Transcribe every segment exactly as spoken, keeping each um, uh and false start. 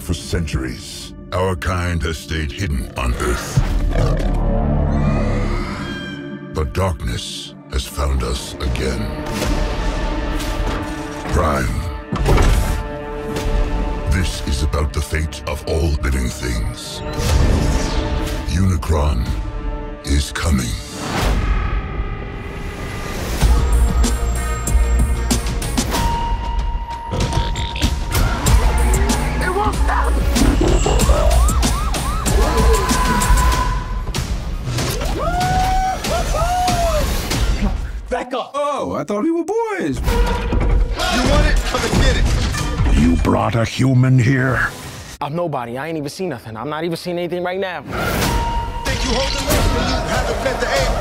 for centuries. Our kind has stayed hidden on Earth. But darkness has found us again. Prime. This is about the fate of all living things. Unicron is coming. It won't stop! Back up! Oh, I thought we were boys. You want it? Come and get it! You brought a human here? I'm nobody. I ain't even seen nothing. I'm not even seeing anything right now. Think you hold the list when you haven't been the aim?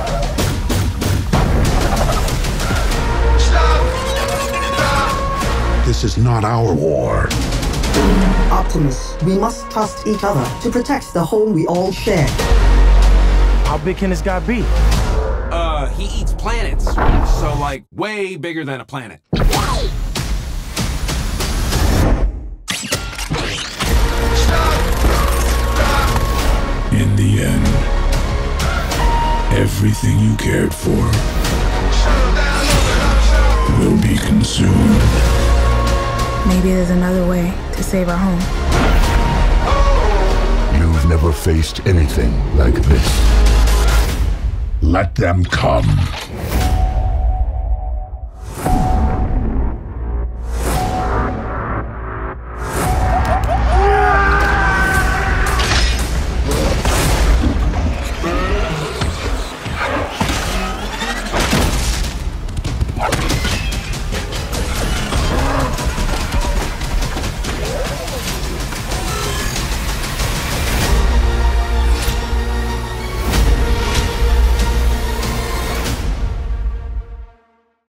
Stop! Stop! This is not our war. Optimus, we must trust each other to protect the home we all share. How big can this guy be? Uh, he eats planets. So, like, way bigger than a planet. In the end, everything you cared for will be consumed. Maybe there's another way to save our home. You've never faced anything like this. Let them come.